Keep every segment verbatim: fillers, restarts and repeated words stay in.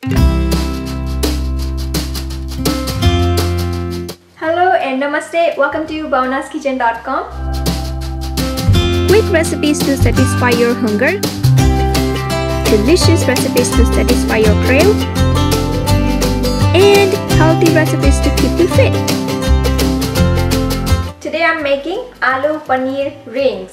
Hello and namaste, welcome to bhavnas kitchen dot com. Quick recipes to satisfy your hunger, delicious recipes to satisfy your crave, and healthy recipes to keep you fit. Today I'm making aloo paneer rings.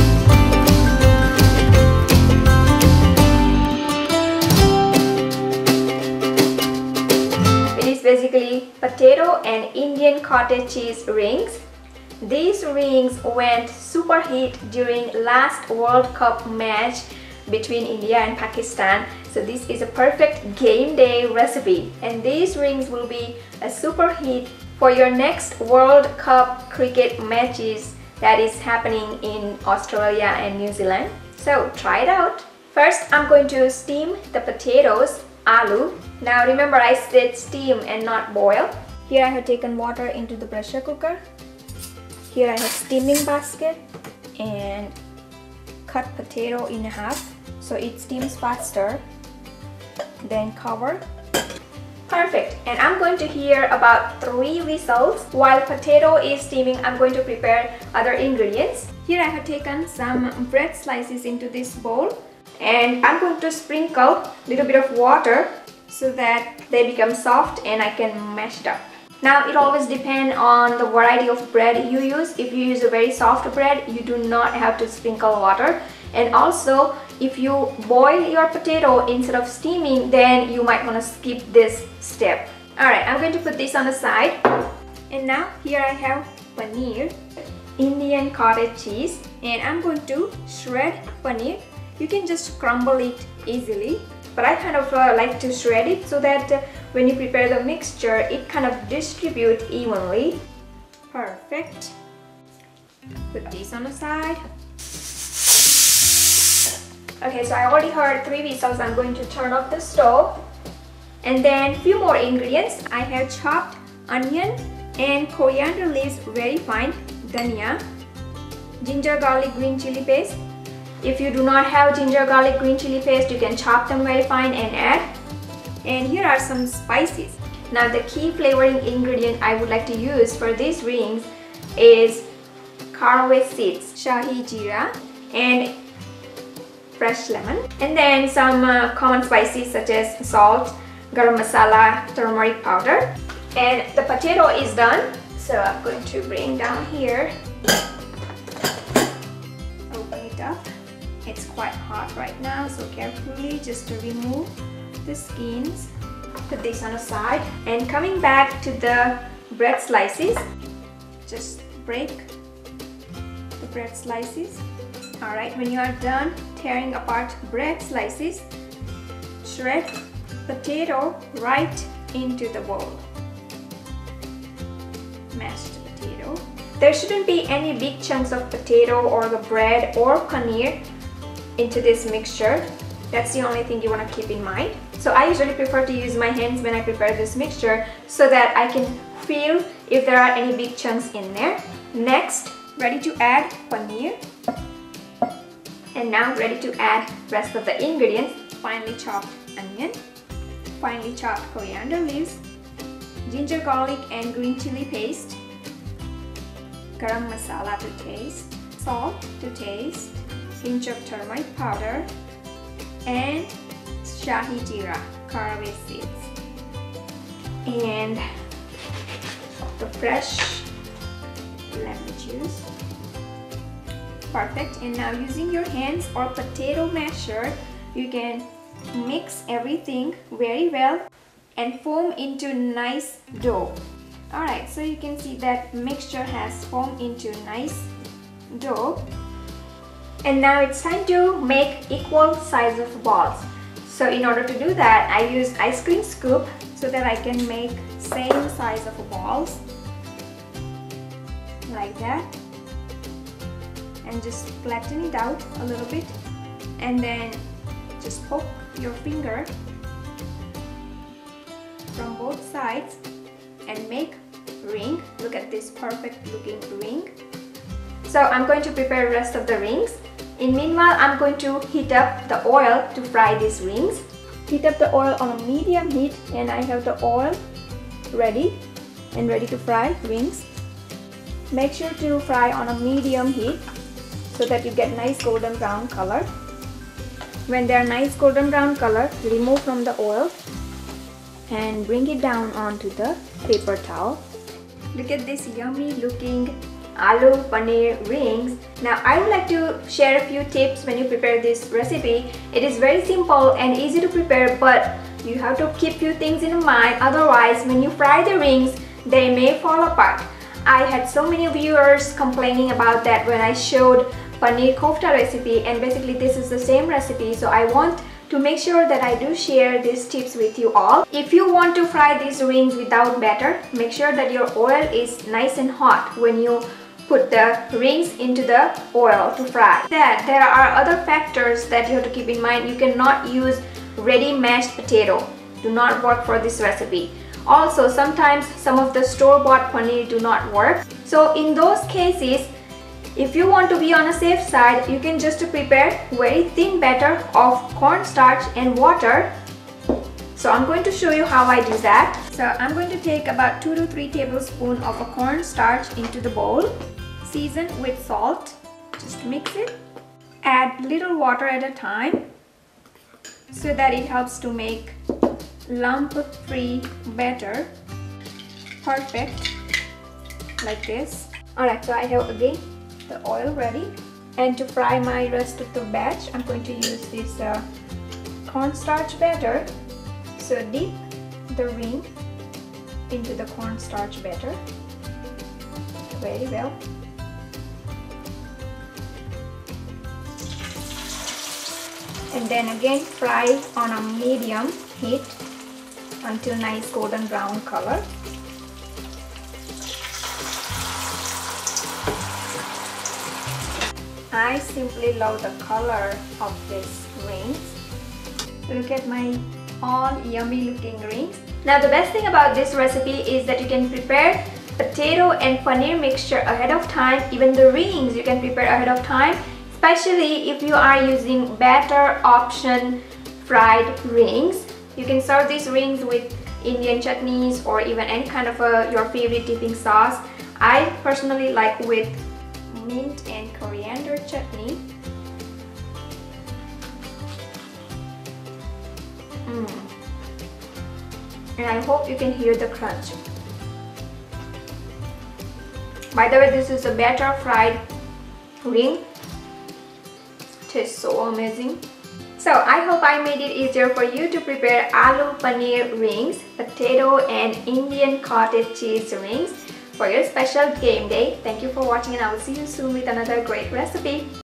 It is basically potato and Indian cottage cheese rings. These rings went super hit during last World Cup match between India and Pakistan. So this is a perfect game day recipe, and these rings will be a super hit for your next World Cup cricket matches that is happening in Australia and New Zealand. So try it out. First I'm going to steam the potatoes, aloo. Now remember, I said steam and not boil. Here I have taken water into the pressure cooker. Here I have steaming basket and cut potato in half so it steams faster. Then cover. Perfect. And I'm going to hear about three whistles. While potato is steaming, I'm going to prepare other ingredients. Here I have taken some bread slices into this bowl, and I'm going to sprinkle a little bit of water so that they become soft and I can mash it up. Now it always depends on the variety of bread you use. If you use a very soft bread, you do not have to sprinkle water. And also, if you boil your potato instead of steaming, then you might want to skip this step. Alright, I'm going to put this on the side. And now here I have paneer, Indian cottage cheese, and I'm going to shred paneer. You can just crumble it easily, but I kind of uh, like to shred it so that uh, when you prepare the mixture, it kind of distributes evenly. Perfect. Put this on the side. Okay, so I already heard three whistles. I'm going to turn off the stove. And then few more ingredients. I have chopped onion and coriander leaves very fine, dhania, ginger garlic green chili paste. If you do not have ginger garlic green chili paste, you can chop them very fine and add. And here are some spices. Now the key flavoring ingredient I would like to use for these rings is caraway seeds, shahi jeera, and fresh lemon. And then some uh, common spices such as salt, garam masala, turmeric powder. And the potato is done. So I'm going to bring down here. Open it up. It's quite hot right now, so carefully just to remove the skins. Put this on the side, and coming back to the bread slices, just break the bread slices. Alright, when you are done tearing apart bread slices, shred potato right into the bowl. Mashed potato. There shouldn't be any big chunks of potato or the bread or paneer into this mixture. That's the only thing you want to keep in mind. So I usually prefer to use my hands when I prepare this mixture so that I can feel if there are any big chunks in there. Next, ready to add paneer. And now ready to add rest of the ingredients. Finely chopped onion, finely chopped coriander leaves, ginger garlic and green chili paste, garam masala to taste, salt to taste, pinch of turmeric powder, and shahi jeera, caraway seeds, and the fresh lemon juice. Perfect. And now using your hands or potato masher, you can mix everything very well and form into nice dough. Alright, so you can see that mixture has formed into nice dough. And now it's time to make equal size of balls. So in order to do that, I use ice cream scoop so that I can make same size of balls like that, and just flatten it out a little bit, and then just poke your finger from both sides and make ring. Look at this perfect looking ring. So I'm going to prepare the rest of the rings. In meanwhile, I'm going to heat up the oil to fry these rings. Heat up the oil on a medium heat, and I have the oil ready and ready to fry rings. Make sure to fry on a medium heat so that you get nice golden brown color. When they are nice golden brown color, remove from the oil and bring it down onto the paper towel. Look at this yummy looking aloo paneer rings. Now I would like to share a few tips when you prepare this recipe. It is very simple and easy to prepare, but you have to keep few things in mind, otherwise when you fry the rings, they may fall apart. I had so many viewers complaining about that when I showed paneer kofta recipe, and basically this is the same recipe, so I want to make sure that I do share these tips with you all. If you want to fry these rings without batter, make sure that your oil is nice and hot when you put the rings into the oil to fry. That there are other factors that you have to keep in mind. You cannot use ready mashed potato. Do not work for this recipe. Also, sometimes some of the store-bought paneer do not work. So in those cases, if you want to be on a safe side, you can just prepare very thin batter of cornstarch and water. So I'm going to show you how I do that. So I'm going to take about two to three tablespoons of a cornstarch into the bowl. Season with salt. Just mix it. Add little water at a time so that it helps to make lump-free batter. Perfect. Like this. Alright, so I have again the oil ready, and to fry my rest of the batch, I'm going to use this uh, cornstarch batter. So dip the ring into the cornstarch batter very well. And then again fry on a medium heat until nice golden brown color. I simply love the color of these rings. Look at my all yummy looking rings. Now the best thing about this recipe is that you can prepare potato and paneer mixture ahead of time. Even the rings you can prepare ahead of time, especially if you are using batter option fried rings. You can serve these rings with Indian chutneys or even any kind of a, your favorite dipping sauce. I personally like with mint and coriander chutney. Mm. And I hope you can hear the crunch. By the way, this is a batter fried ring. Tastes so amazing. So I hope I made it easier for you to prepare aloo paneer rings, potato and Indian cottage cheese rings for your special game day. Thank you for watching, and I will see you soon with another great recipe.